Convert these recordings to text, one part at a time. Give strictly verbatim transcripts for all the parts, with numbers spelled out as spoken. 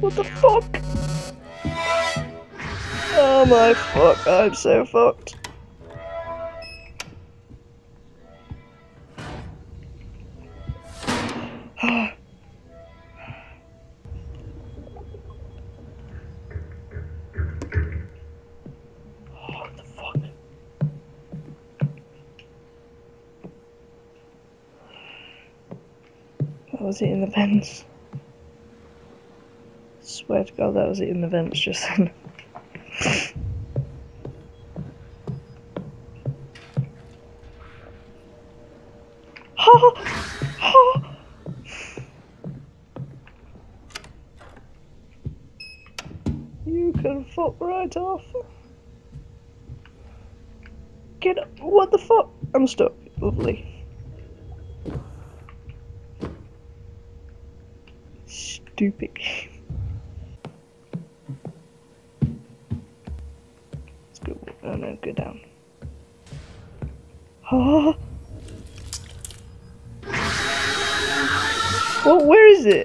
What the fuck? Oh my fuck, I'm so fucked. What the fuck? That was it in the vents. Swear to God, that was it in the vents just then. You can fuck right off. Get up. What the fuck? I'm stuck. Lovely. Stupid game. Let's go. Oh no, go down. Oh. Well, where is it?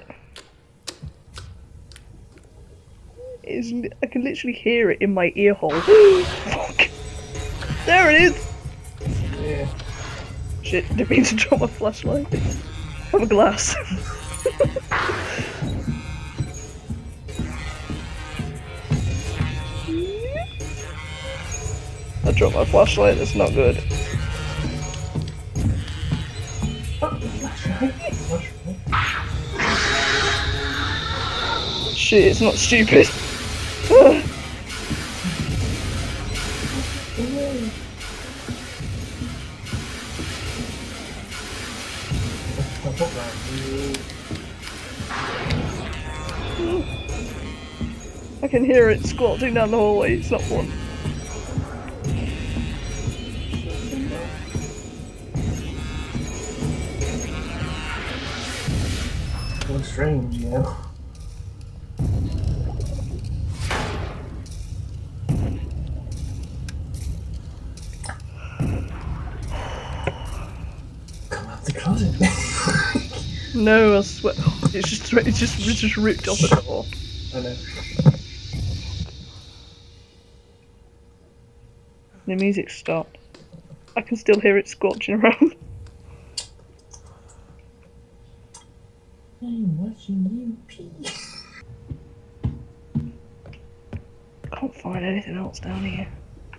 It's, I can literally hear it in my ear hole. Fuck. There it is! Yeah. Shit, didn't mean to drop my flashlight. I'm a glass. I dropped my flashlight, that's not good. Shit, it's not stupid. I can hear it squelching down the hallway, it's not fun. So strange, you know. Come out the closet. No, I swear, it's just it's just it's just ripped off the door. I know. The music stopped. I can still hear it squelching around. I'm watching you pee. Can't find anything else down here.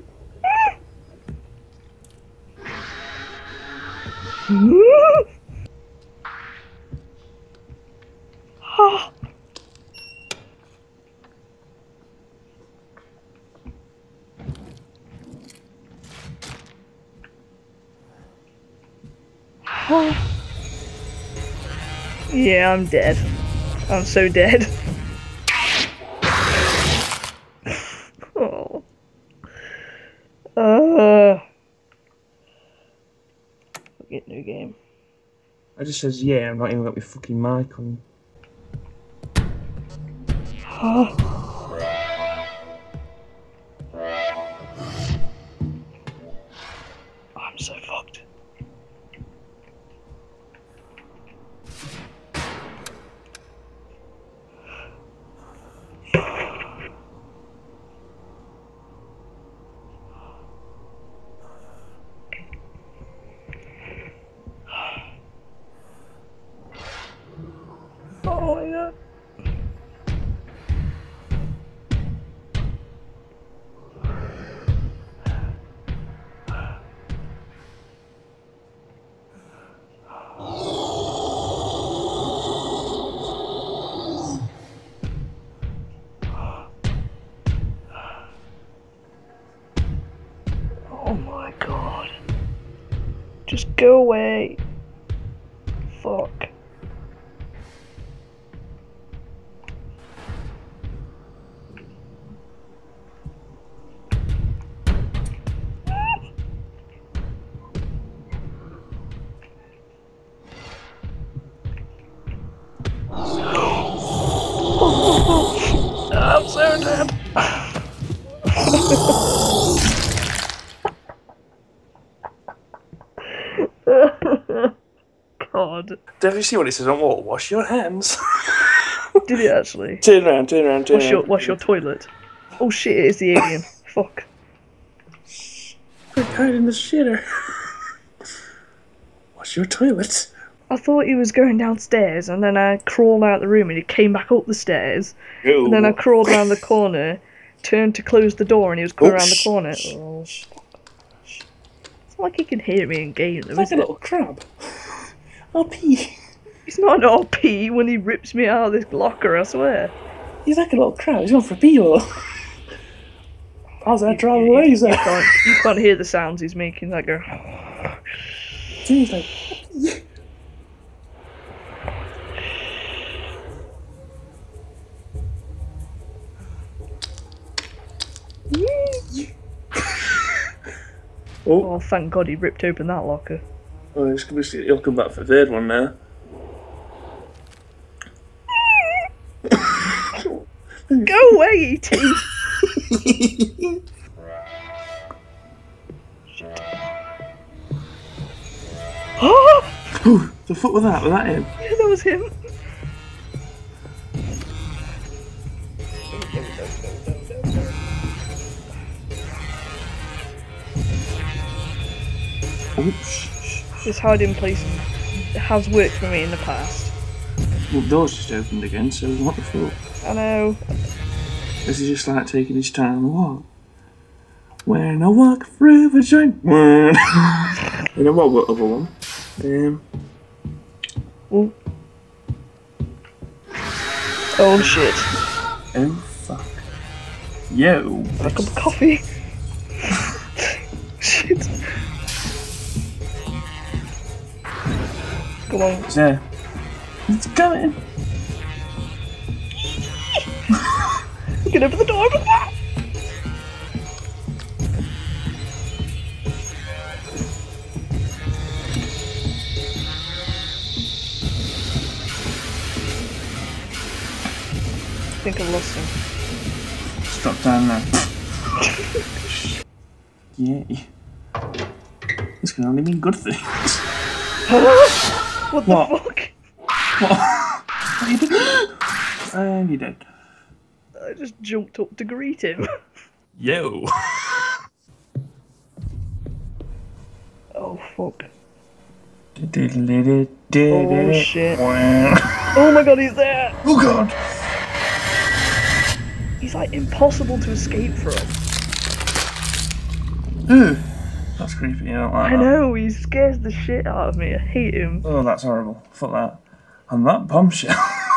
Yeah, I'm dead. I'm so dead. Oh. Uh. Get new game. I just says yeah, I'm not even got my fucking mic on. I'm so fucked. Oh my God. Oh my God. Just go away. Fuck. I'm so dead. God. Have you seen what it says on wall? Wash your hands. Did it actually? Turn around, turn around, turn What's around. your, what's your toilet? Oh shit, it is the alien. Fuck. Quick, hide in the shitter. What's your toilet? I thought he was going downstairs, and then I crawled out the room, and he came back up the stairs. Ew. And then I crawled around the corner, turned to close the door, and he was coming Oh, around the sh- corner. sh- Oh. It's not like he can hear me in game, though, Like is a it? little crab. I'll pee. He's not an R P when he rips me out of this locker, I swear. He's like a little crab. He's going for a pee hole. How's that drive You, away, you, sir? you, can't, you can't hear the sounds he's making, that go... He's like... oh. Oh, thank God he ripped open that locker. Oh, it's gonna be, he'll come back for the third one now. Go away, E T! Oh! Ooh, the fuck was that? Was that him? Yeah, that was him. Oops. This hiding place has worked for me in the past. Well, the door's just opened again, so what the fuck? I know. This is just like taking his time or what? When I walk through the joint. You know what, what other one? Um. Ooh. Oh shit. Oh fuck. Yo. A cup of coffee. Shit. Come on. It's there. It's coming. Get over the door. Open that. I think I've lost him. Stop down there. Yay. This can only mean good things. What the What? fuck? What? What you did? And you're dead. I just jumped up to greet him. Yo. Oh fuck. Oh shit. Oh my god, he's there! Oh god. He's like impossible to escape from. Ooh. That's creepy, I don't like I that. know, he scares the shit out of me. I hate him. Oh, that's horrible. Fuck that. And that bombshell.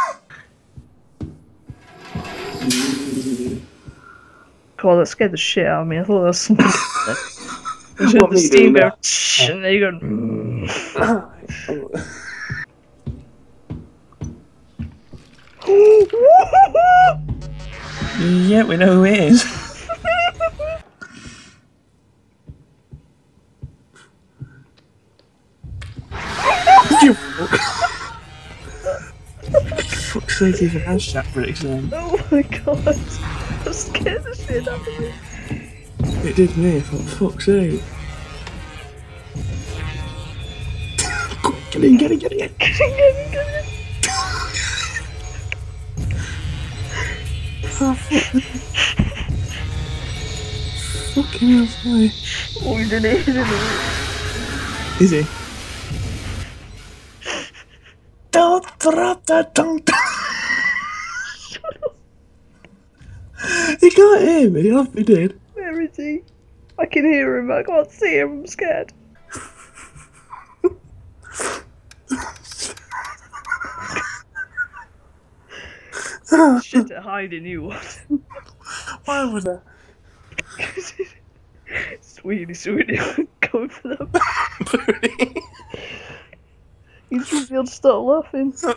God, that scared the shit out of me. I thought that was something. I heard What the me steam doing go, that? shh, and then you go. Yeah, we know who it is. You fuck. Fuck's sake, even has shat bricks then. Oh my god, that scared the shit out of me. It did me, for fuck's sake. Get in, get in, get in, get in. Get in, get in, get in. Oh, fuck. Fucking hell, sorry. Oh, he did it, he did it. Is he? Don't drop that tongue. He can't hear me, I'll be dead. Where is he? I can hear him, I can't see him, I'm scared. Shit at hiding, you what? Why would I? Sweetie, sweetie, going for them. You should be able to stop laughing. Is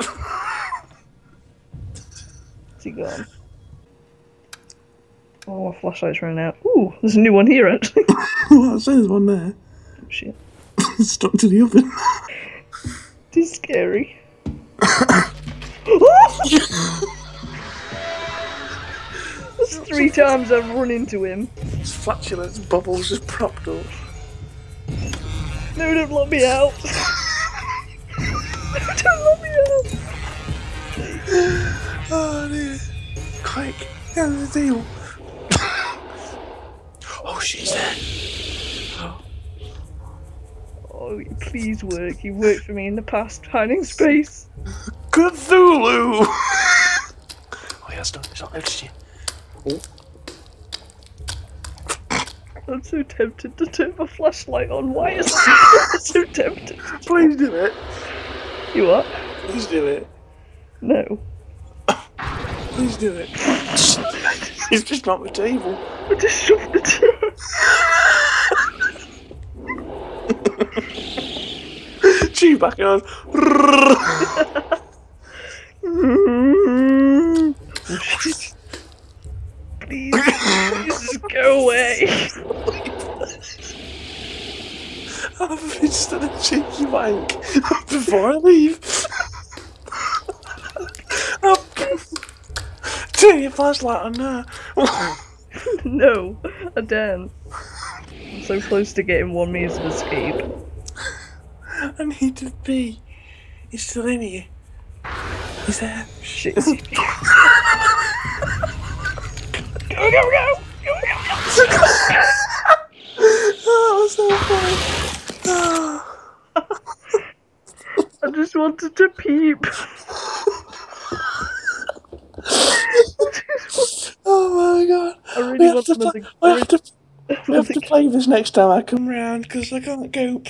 he gone? Oh, my flashlight's running out. Ooh, there's a new one here actually. Well, it says one there. Oh shit. Stuck to the oven. This is scary. That's three times I've run into him. His flatulence bubbles just propped up. No, don't let me out. Don't let me out. Oh dear. Quick, get on the deal. Oh, she's there. Oh, please work. You worked for me in the past, hiding space. Cthulhu! Oh, yeah, it's not, it's not noticed you. Oh. I'm so tempted to turn my flashlight on. Why is that? So tempted. Please do it. You what? Please do it. No. Please do it. He's just knocked the table. I just shoved the chair. Chew back on. Please, please just go away. I've just done a cheeky wank before I leave. Turn your flashlight on now. No, I daren't. I'm so close to getting one means of escape. I need to pee. He's still in here. He's there. Shit. Go, go, go! Go, go, go! Oh, that was so funny. Oh. I just wanted to peep. Oh my god. I really we have want to, another... play, we have to, we have to play this next time I come round because I can't cope.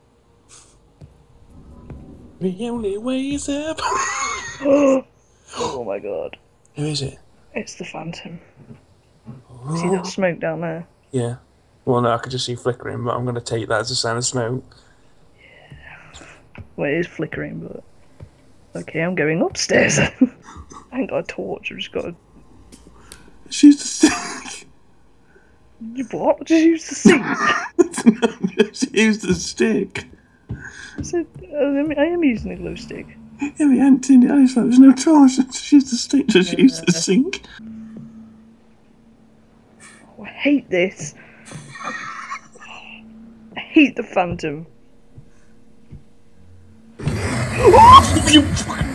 The only way is up. Oh my god. Who is it? It's the Phantom. Oh. See that smoke down there? Yeah. Well, no, I could just see flickering, but I'm going to take that as a sign of smoke. Yeah. Well, it is flickering, but... Okay, I'm going upstairs. I ain't got a torch, I've just got a... She's the stick. You what? Just use the sink? No, just use the stick. I said, I am using a glow stick. Yeah, we hadn't seen it. I just thought there's no torch. Just use the stick. Just use the sink. Oh, I hate this. I hate the Phantom. You fucking...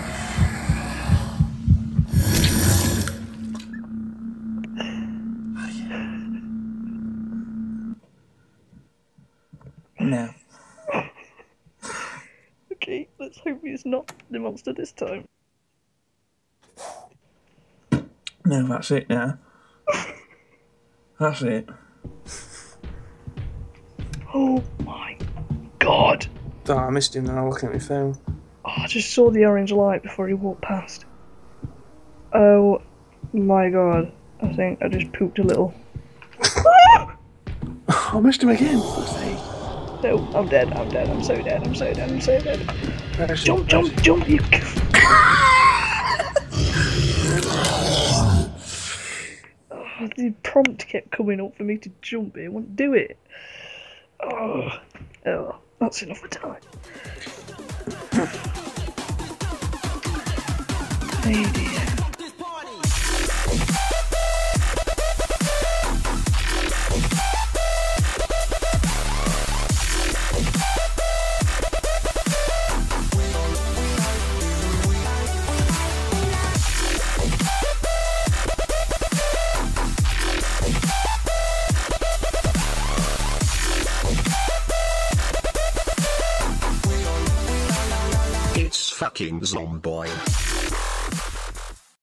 No. Okay, let's hope it's not the monster this time. No, that's it now. That's it. Oh my god. Oh, I missed him then. I'm looking at my phone. Oh, I just saw the orange light before he walked past. Oh my god. I think I just pooped a little. I missed him again. No, I'm dead, I'm dead, I'm so dead, I'm so dead, I'm so dead. Where's Jump, he? jump, jump, you... Oh, the prompt kept coming up for me to jump, it wouldn't do it. Oh, oh, that's enough of time. Hey dear. It's fucking Zomboy.